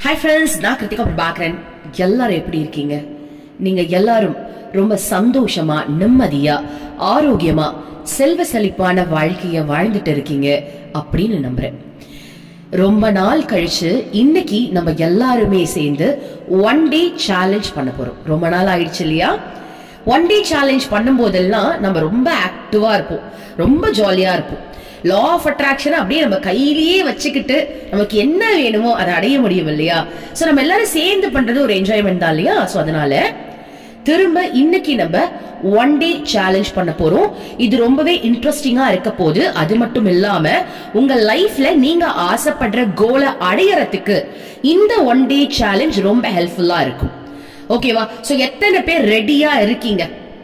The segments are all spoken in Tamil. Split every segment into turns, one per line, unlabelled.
Hi friends, நான் Kiruthikaprabhakaran. எல்லாரும் எப்படி இருக்கீங்க? நீங்க எல்லாரும் ரொம்ப சந்தோஷமா, நிம்மதியா, ஆரோக்கியமா, செல்வ செழிப்பான வாழ்க்கைய வாழ்ந்துட்டு இருக்கீங்க அப்படின்னு நம்புறேன். ரொம்ப நாள் கழிச்சு இன்னைக்கு நம்ம எல்லாருமே சேர்ந்து ஒன் டே சேலஞ்ச் பண்ண போறோம். ரொம்ப நாள் ஆயிடுச்சு இல்லையா? ஒன் டே சேலஞ்ச் பண்ணும் போதெல்லாம் நம்ம ரொம்ப ஆக்டிவா இருப்போம், ரொம்ப ஜாலியா இருப்போம். லா ஆஃப் அட்ராக்ஷன் அப்படியே நம்ம கையிலேயே வச்சுக்கிட்டு நமக்கு என்ன வேணுமோ அதை அடைய முடியும் இல்லையா? சோ நம்ம எல்லாரும் சேர்ந்து பண்றது ஒரு என்ஜாய்மெண்ட் தான் இல்லையா? சோ அதனால திரும்ப இன்னைக்கு நம்ம ஒன் டே சேலஞ்ச் பண்ண போறோம். இது ரொம்பவே இன்ட்ரெஸ்டிங்கா இருக்க போது. அது மட்டும் இல்லாம உங்க லைஃப்ல நீங்க ஆசைப்படுற கோலை அடையறதுக்கு இந்த ஒன் டே சேலஞ்ச் ரொம்ப ஹெல்ப்ஃபுல்லா இருக்கும். ஓகேவா? சோ எத்தனை பேர் ரெடியா இருக்கீங்க?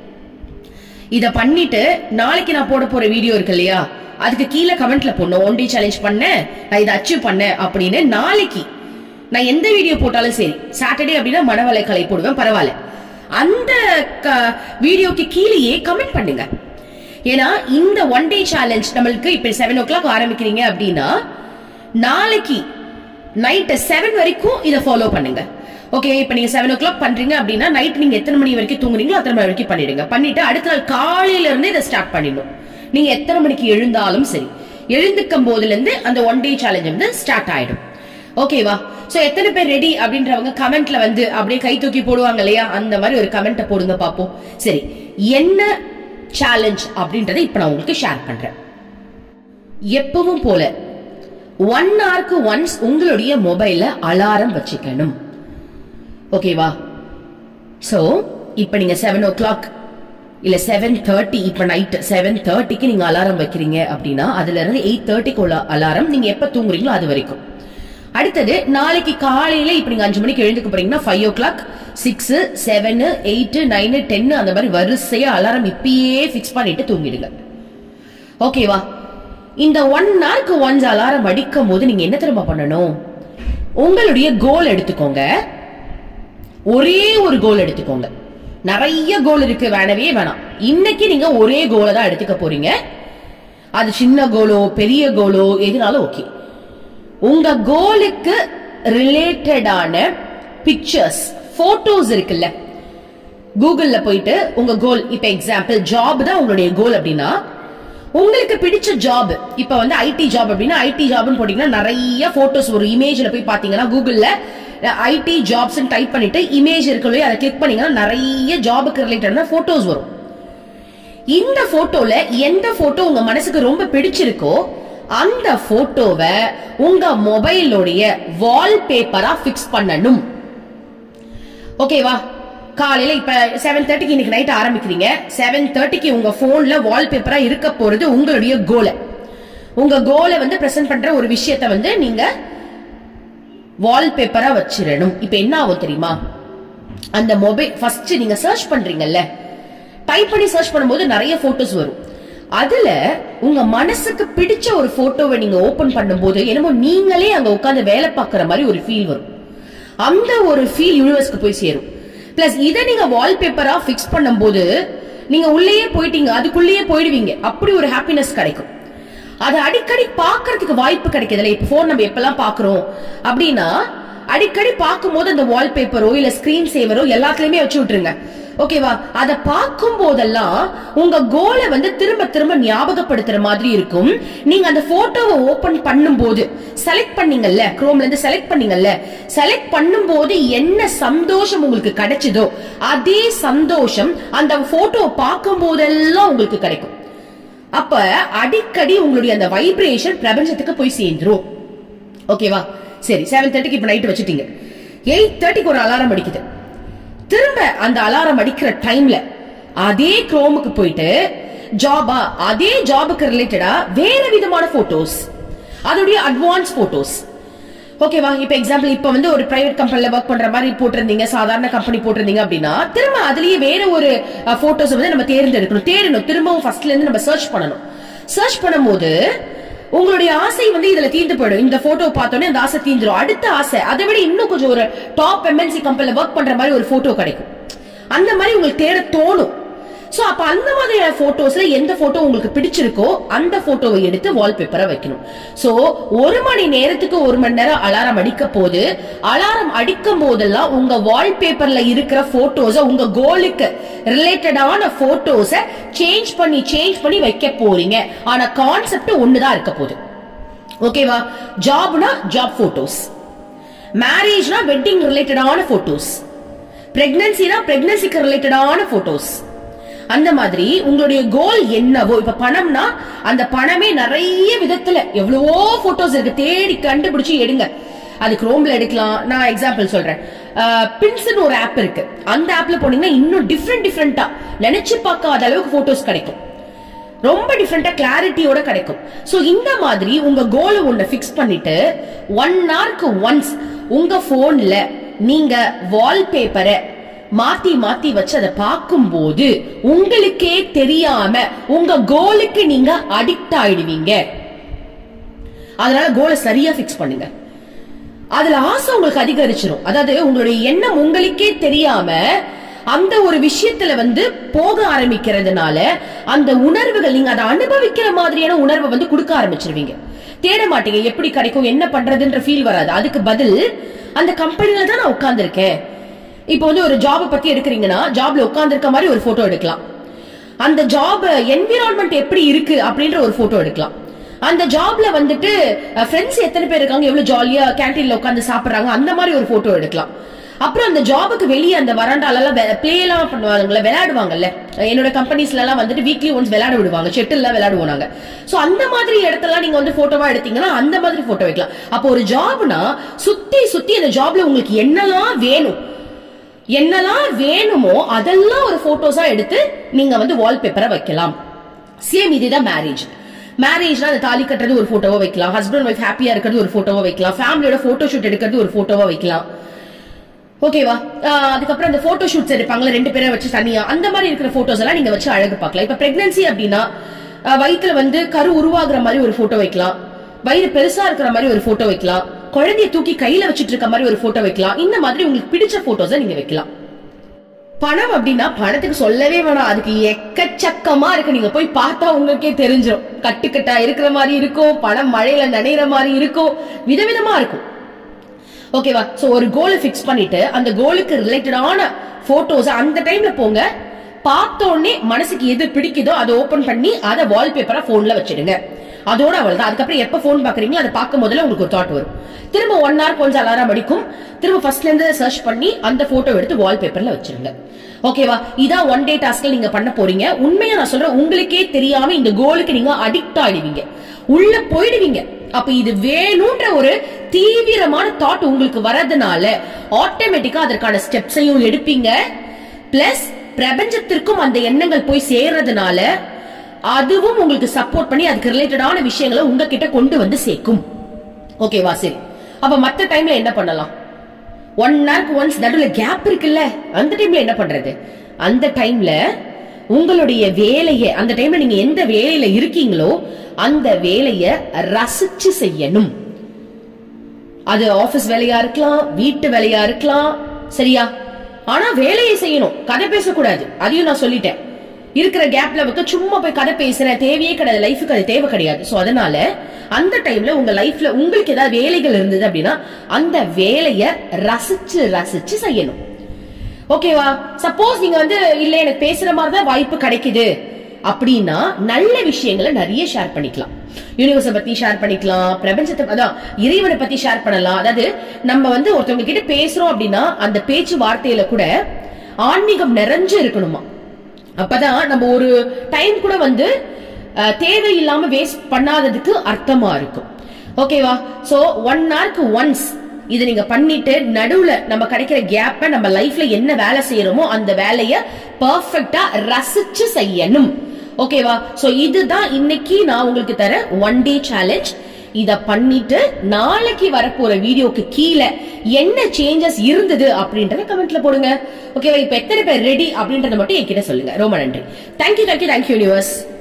இத பண்ணிட்டு நாளைக்கு நான் போட போற வீடியோ இருக்கு இல்லையா, அதுக்கு கீழே கமெண்ட்ல போடணும், ஒன் டே சேலஞ்ச் பண்ணேன், நான் இதை அச்சீவ் பண்ணேன் அப்படின்னு. நாளைக்கு நான் எந்த வீடியோ போட்டாலும் சரி, சாட்டர்டே அப்படின்னா மனவளை கலை போடுவேன், பரவாயில்ல, அந்த வீடியோக்கு கீழேயே கமெண்ட் பண்ணுங்க. ஏன்னா இந்த ஒன் டே சேலஞ்ச் நம்மளுக்கு இப்ப 7 o'clock ஆரம்பிக்கிறீங்க அப்படின்னா நாளைக்கு நைட் 7 வரைக்கும் இதை ஃபாலோ பண்ணுங்க. ஓகே, இப்ப நீங்க 7 o'clock பண்றீங்க அப்படின்னா நைட் நீங்க எத்தனை மணி வரைக்கும் தூங்குறீங்களோ அத்தனை மணி வரைக்கும் பண்ணிடுங்க. பண்ணிட்டு அடுத்த நாள் காலையில இருந்து இதை ஸ்டார்ட் பண்ணிடணும். நீங்க எத்தனை மணிக்கு எழுந்தாலும் சரி, எழுந்துக்கும் போதுல இருந்து அந்த ஒன் டே சேலஞ்ச் வந்து ஸ்டார்ட் ஆயிடும். ஓகேவா? சோ எத்தனை பேர் ரெடி அப்படின்றவங்க கமெண்ட்ல வந்து அப்படியே கை தூக்கி போடுவாங்க இல்லையா, அந்த மாதிரி ஒரு கமெண்ட் போடுங்க பாப்போம். சரி, என்ன சேலஞ்ச் அப்படின்றத இப்ப நான் உங்களுக்கு ஷேர் பண்றேன். எப்பவும் போல 1 hourக்கு ஒன்ஸ் உங்களுடைய மொபைல்ல அலாரம் வச்சுக்கணும். ஓகேவா? சோ இப்ப நீங்க 7 o'clock இல்ல 7:30, இப்ப நைட் 7:30க்கு நீங்க அலாரம் வைக்கிறீங்க அப்படின்னா அதுல இருந்து 8:30க்கு உள்ள அலாரம் நீங்க எப்ப தூங்குறீங்களோ அது வரைக்கும். அடுத்தது நாளைக்கு காலையில இப்ப நீங்க 5 மணிக்கு எழுந்துக்க போறீங்கன்னா 5 o'clock, 6, 7, 8, 9, 10 அந்த மாதிரி வரிசையா அலாரம் இப்பயே பிக்ஸ் பண்ணிட்டு தூங்கிடுங்க. ஓகேவா? இந்த 1 hourக்கு ஒன்ஸ் அலாரம் அடிக்கும் போது நீங்க என்ன தெரியுமா பண்ணணும்? உங்களுடைய கோல் எடுத்துக்கோங்க. ஒரே ஒரு கோல் எடுத்துக்கோங்க. நிறைய கோல் இருக்கு, வேணவே வேணாம். இன்னைக்கு நீங்க ஒரே கோலை தான் எடுத்துக்க போறீங்க. அது சின்ன கோலோ பெரிய கோலோ எதுனாலும் ஓகே. உங்க கோலுக்கு ரிலேட்டடான பிக்சர்ஸ், போட்டோஸ் இருக்குல்ல, கூகுள்ல போயிட்டு உங்க கோல், இப்ப எக்ஸாம்பிள் ஜாப் தான் உங்களுடைய கோல் அப்படின்னா உங்களுக்கு பிடிச்ச ஜாப், இப்ப வந்து ஐடி ஜாப் அப்படின்னா ஐடி ஜாப்னு போட்டீங்கன்னா நிறைய போட்டோஸ் ஒரு இமேஜ்ல போய் பாத்தீங்கன்னா கூகுள்ல ஐடி ஜாப்ஸ் டைப் பண்ணிட்டு இமேஜ் இருக்குல்ல, அதை கிளிக் பண்ணீங்கன்னா நிறைய ஜாபுக்கு ரிலேட்டடான போட்டோஸ் வரும். இந்த போட்டோல எந்த போட்டோ உங்க மனசுக்கு ரொம்ப பிடிச்சிருக்கோ அந்த போட்டோவை உங்க மொபைலோடைய வால்பேப்பரா பிக்ஸ் பண்ணணும். ஓகேவா? காலையில இப்ப 7:30க்கு இன்னைக்கு நைட் ஆரம்பிக்கிறீங்க. 7:30க்கு உங்க போன்ல வால்பேப்பரா இருக்க போறது உங்களுடைய கோலை. உங்க கோலை வந்து பிரசன்ட் பண்ற ஒரு விஷயத்தை வந்து நீங்க வால்பேப்பரா வச்சிடணும். இப்ப என்ன ஆகும் தெரியுமா? அந்த மொபைல் ஃபர்ஸ்ட் நீங்க சர்ச் பண்றீங்கல்ல, டைப் பண்ணி சர்ச் பண்ணும்போது நிறைய போட்டோஸ் வரும். அதுல உங்க மனசுக்கு பிடிச்ச ஒரு போட்டோவை நீங்க ஓபன் பண்ணும்போது என்னமோ நீங்களே அங்க உட்கார்ந்து வேலை பார்க்கிற மாதிரி ஒரு ஃபீல் வரும். அந்த ஒரு ஃபீல் யூனிவர்ஸ்க்கு போய் சேரும். பிளஸ் இதை நீங்க வால்பேப்பரா பிக்ஸ் பண்ணும்போது நீங்க உள்ளேயே போயிட்டீங்க, அதுக்குள்ளேயே போயிடுவீங்க. அப்படி ஒரு ஹாப்பினஸ் கிடைக்கும். அது அடிக்கடி பாக்குறதுக்கு வாய்ப்பு கிடைக்குதுல்ல. இப்ப போன் நம்ம எப்பெல்லாம் பாக்குறோம் அப்படின்னா அடிக்கடி பார்க்கும் போது அந்த வால்பேப்பரோ இல்ல ஸ்கிரீன் சேவரோ எல்லாத்துலயுமே வச்சு விட்டுருங்க. ஓகேவா? அத பார்க்கும் போதெல்லாம் உங்க கோலை வந்து திரும்ப திரும்ப ஞாபகப்படுத்துற மாதிரி இருக்கும். நீங்க அந்த போட்டோவை ஓபன் பண்ணும் போது செலக்ட் பண்ணீங்கல்ல, குரோம்ல இருந்து செலக்ட் பண்ணீங்கல்ல, செலக்ட் பண்ணும் போது என்ன சந்தோஷம் உங்களுக்கு கிடைச்சதோ அதே சந்தோஷம் அந்த போட்டோவை பார்க்கும் போதெல்லாம் உங்களுக்கு கிடைக்கும். அப்ப அடிக்கடி உங்களுடைய அந்த வைப்ரேஷன் பிரபஞ்சத்துக்கு போய் சேர்ந்துரும். ஓகேவா? சரி, 7:30க்கு இப்ப நைட் வச்சுட்டீங்க. 8:30க்கு ஒரு அலாரம் அடிக்குது. திரும்ப அந்த அலாரம் அடிக்கிற டைம்ல அதே குரோமுக்கு போயிட்டு ஜாபா, அதே ஜாபுக்கு ரிலேட்டடா வேற விதமான போட்டோஸ், அதோடைய அட்வான்ஸ் போட்டோஸ். ஓகேவா? இப்ப எக்ஸாம்பிள் இப்ப வந்து ஒரு பிரைவேட் கம்பெனில ஒர்க் பண்ற மாதிரி போட்டிருந்தீங்க, சாதாரண கம்பெனி போட்டிருந்தீங்க அப்படின்னா திரும்ப அதுலயே வேற ஒரு போட்டோஸ் வந்து நம்ம தேடணும். திரும்பவும் ஃபர்ஸ்ட்ல இருந்து நம்ம சர்ச் பண்ணணும். சர்ச் பண்ணும்போது உங்களுடைய ஆசை வந்து இதுல தீர்ந்து போயிடும். இந்த போட்டோ பார்த்தோன்னே அந்த ஆசை தீந்துரும். அடுத்த ஆசை அதை விட இன்னும் கொஞ்சம் ஒரு டாப் எம்என்சி கம்பெனில ஒர்க் பண்ற மாதிரி ஒரு போட்டோ கிடைக்கும். அந்த மாதிரி உங்களுக்கு தேட தோணும். சோ அப்ப அந்த மாதிரியான போட்டோஸ்ல எந்த போட்டோ உங்களுக்கு பிடிச்சிருக்கோ அந்த போட்டோவை எடுத்து வால்பேப்பரை வைக்கணும். சோ 1 மணி நேரத்துக்கு 1 மணி நேரம் அலாரம் அடிக்க போது, அலாரம் அடிக்கும் போதெல்லாம் உங்க வால்பேப்பர்ல இருக்கிற போட்டோஸ, உங்க கோலுக்கு ரிலேட்டடான போட்டோஸ சேஞ்ச் பண்ணி வைக்க போறீங்க. ஆனா கான்செப்ட் ஒண்ணுதான் இருக்க போகுது. ஓகேவா? ஜாப்னா ஜாப் போட்டோஸ், மேரேஜ்னா வெட்டிங் ரிலேட்டடான போட்டோஸ், பிரெக்னன்சினா பிரெக்னன்சிக்கு ரிலேட்டடான போட்டோஸ். அந்த மாதிரி உங்களுடைய கோல் என்னவோ, இப்ப பணம்னா அந்த பணமே நிறைய விதத்துல எவ்வளவோ போட்டோஸ் இருக்கு, தேடி கண்டுபிடிச்சு எடுங்க. அது குரோம்ல எடுக்கலாம். நான் எக்ஸாம்பிள் சொல்றேன். பின்ஸ்னு ஒரு ஆப் இருக்கு. அந்த ஆப்ல போனீங்கன்னா இன்னும் டிஃப்ரெண்டா நினைச்சு பார்க்காத அளவுக்கு போட்டோஸ் கிடைக்கும். ரொம்ப டிஃப்ரெண்டா கிளாரிட்டியோட கிடைக்கும். சோ இந்த மாதிரி உங்க கோலை ஒண்ணு பிக்ஸ் பண்ணிட்டு 1 hourக்கு ஒன்ஸ் உங்க போன்ல நீங்க வால்பேப்பரை மாத்தி வச்சு அதை பார்க்கும் போது உங்களுக்கே தெரியாம உங்க கோலுக்கு நீங்க அடிக்ட் ஆயிடுவீங்க. அதனால கோலை சரியா பிக்ஸ் பண்ணுங்க. அதுல ஆசை உங்களுக்கு அதிகரிச்சிடும். அதாவது உங்களுடைய எண்ணம் உங்களுக்கே தெரியாம அந்த ஒரு விஷயத்துல போக ஆரம்பிக்கிறதுனால அந்த உணர்வுகள், நீங்க அதை அனுபவிக்கிற மாதிரியான உணர்வை கொடுக்க ஆரம்பிச்சிருவீங்க. தேட மாட்டீங்க, எப்படி கிடைக்கும் என்ன பண்றதுன்ற ஃபீல் வராது. அதுக்கு பதில் அந்த கம்பெனில தான் நான் உட்கார்ந்து இருக்கேன். இப்போ ஒரு ஜாப பத்தி எடுக்கிறீங்கன்னா ஜாப்ல உட்கார்ந்து இருக்க மாதிரி ஒரு போட்டோ எடுக்கலாம். அந்த ஜாப் என்விரான்மெண்ட் எப்படி இருக்கு அப்படின்ற ஒரு போட்டோ எடுக்கலாம். அந்த ஜாப்ல ஃப்ரெண்ட்ஸ் எத்தனை பேர் இருக்காங்க, எவ்வளவு ஜாலியா கேண்டீன்ல உட்கார்ந்து சாப்பிடுறாங்க, அந்த மாதிரி ஒரு போட்டோ எடுக்கலாம். அப்புறம் அந்த ஜாபுக்கு வெளியே அந்த வராண்டால எல்லாம் பிளே எல்லாம் பண்ணுவாங்கல்ல, விளையாடுவாங்கல்ல. என்னோட கம்பெனிஸ்ல எல்லாம் வீக்லி ஒன்ஸ் விளையாட விடுவாங்க, ஷட்டில் எல்லாம் விளையாடுவோம் நாங்க. சோ அந்த மாதிரி இடத்துல நீங்க போட்டோவா எடுத்தீங்கன்னா அந்த மாதிரி போட்டோ வைக்கலாம். அப்போ ஒரு ஜாப்னா சுத்தி அந்த ஜாப்ல உங்களுக்கு என்னெல்லாம் வேணுமோ அதெல்லாம் ஒரு போட்டோஸா எடுத்து நீங்க வால்பேப்பரை வைக்கலாம். சேம் இதுதான் மேரேஜ்னா அந்த தாலி கட்டுறது ஒரு போட்டோவா வைக்கலாம், ஹஸ்பண்ட் ஒய்ஃப் ஹாப்பியா இருக்கிறது ஒரு போட்டோவா வைக்கலாம், ஃபேமிலியோட போட்டோ ஷூட் எடுக்கிறது ஒரு போட்டோவா வைக்கலாம். ஓகேவா? அதுக்கப்புறம் அந்த போட்டோ ஷூட்ஸ் எடுப்பாங்களா 2 பேரை வச்சு தனியா, அந்த மாதிரி இருக்கிற போட்டோஸ் எல்லாம் நீங்க வச்சு அழகு பார்க்கலாம். இப்ப பிரெக்னன்சி அப்படின்னா வயிற்றுல கரு உருவாகுற மாதிரி ஒரு போட்டோ வைக்கலாம், வயிறு பெருசா இருக்கிற மாதிரி ஒரு போட்டோ வைக்கலாம், குழந்தைய தூக்கி கையில வச்சிட்டு இருக்க மாதிரி ஒரு போட்டோ வைக்கலாம். இந்த மாதிரி உங்களுக்கு பிடிச்ச போட்டோஸை நீங்க வைக்கலாம். பணம் அப்படின்னா பணத்துக்கு சொல்லவே வேணாம், அதுக்கு எக்கச்சக்கமா இருக்கு. நீங்க போய் பார்த்தா உங்களுக்கே தெரிஞ்சிடும். கட்டுக்கட்டா இருக்கிற மாதிரி இருக்கும், பணம் மழையில நனைகிற மாதிரி இருக்கும், விதவிதமா இருக்கும். ஓகேவா? சோ ஒரு கோலை பிக்ஸ் பண்ணிட்டு அந்த கோலுக்கு ரிலேட்டடான போட்டோஸ் அந்த டைம்ல போங்க. பார்த்த உடனே மனசுக்கு எது பிடிக்குதோ அதை ஓபன் பண்ணி அதை வால்பேப்பரா போன்ல வச்சிடுங்க. அதோட அவ்வளவுதான். அதுக்கப்புறம் எப்ப போன் பாக்குறீங்களோ அதை பார்க்கும் போதுல உங்களுக்கு ஒரு தாட் வரும். திரும்ப 1 hour கொஞ்சம் அலாரம் அடிக்கும். திரும்ப ஃபர்ஸ்ட்ல இருந்து சர்ச் பண்ணி அந்த போட்டோ எடுத்து வால்பேப்பர்ல வச்சிருங்க. ஓகேவா? இதான் 1 day டாஸ்க்ல நீங்க பண்ண போறீங்க. உண்மையா நான் சொல்றேன், உங்களுக்கே தெரியாம இந்த கோலுக்கு நீங்க அடிக்ட் ஆயிடுவீங்க, உள்ள போயிடுவீங்க. அப்ப இது வேணும்ன்ற ஒரு தீவிரமான தாட் உங்களுக்கு வரதுனால ஆட்டோமேட்டிக்கா அதற்கான ஸ்டெப்ஸையும் எடுப்பீங்க. பிளஸ் பிரபஞ்சத்திற்கும் அந்த எண்ணங்கள் போய் சேர்றதுனால அதுவும் உங்களுக்கு சப்போர்ட் பண்ணி அதுக்கு ரிலேட்டடான விஷயங்களை உங்ககிட்ட கொண்டு சேர்க்கும். ஓகேவா? சரி, அப்ப மத்த டைம்ல என்ன பண்ணலாம்? 1 hourக்கு ஒன்ஸ் நடுவுல கேப் இருக்குல்ல, அந்த டைம்ல என்ன பண்றது? அந்த டைம்ல உங்களுடைய வேலையை, அந்த டைம்ல நீங்க எந்த வேலையில இருக்கீங்களோ அந்த வேலையை ரசிச்சு செய்யணும். அது ஆபீஸ் வேலையா இருக்கலாம், வீட்டு வேலையா இருக்கலாம், சரியா? ஆனா வேலையை செய்யணும், கதை பேசக்கூடாது. அதையும் நான் சொல்லிட்டேன். இருக்கிற கேப்ல சும்மா போய் கதை பேசுற தேவையே கிடையாது, லைஃபுக்கு அது தேவை கிடையாது. சோ அதனால அந்த டைம்ல உங்க லைஃப்ல உங்களுக்கு ஏதாவது வேலைகள் இருந்தது அப்படின்னா அந்த வேலையை ரசிச்சு செய்யணும். ஓகேவா? சப்போஸ் நீங்க இல்ல எனக்கு பேசுற மாதிரிதான் வாய்ப்பு கிடைக்குது அப்படின்னா நல்ல விஷயங்களை நிறைய ஷேர் பண்ணிக்கலாம். யூனிவர்ஸ பத்தி ஷேர் பண்ணிக்கலாம், பிரபஞ்சத்தை, அதான் இறைவனை பத்தி ஷேர் பண்ணலாம். அதாவது நம்ம ஒருத்தவங்க கிட்ட பேசுறோம் அப்படின்னா அந்த பேச்சு வார்த்தையில கூட ஆன்மீகம் நிறைஞ்சு இருக்கணுமா. அப்பதான் நம்ம ஒரு டைம் கூட தேவையில்லாம வேஸ்ட் பண்ணாததுக்கு அர்த்தமா இருக்கும். ஓகேவா? சோ 1 hourக்கு ஒன்ஸ் இதை நீங்க பண்ணிட்டு நடுவுல நம்ம கிடைக்கிற கேப்ப நம்ம லைஃப்ல என்ன வேலை செய்யறோமோ அந்த வேலைய பெர்ஃபெக்ட்டா ரசிச்சு செய்யணும். ஓகேவா? சோ இதுதான் இன்னைக்கு நான் உங்களுக்கு தர 1 day சேலஞ்ச். இத பண்ணிட்டு நாளைக்கு வரப்போற வீடியோக்கு கீழே என்ன சேஞ்சஸ் இருந்தது அப்படின்றத கமெண்ட்ல போடுங்க. ஓகேவா? இப்ப எத்தனை பேர் ரெடி அப்படின்றத மட்டும் என்கிட்ட சொல்லுங்க. ரொம்ப நன்றி. Thank you universe.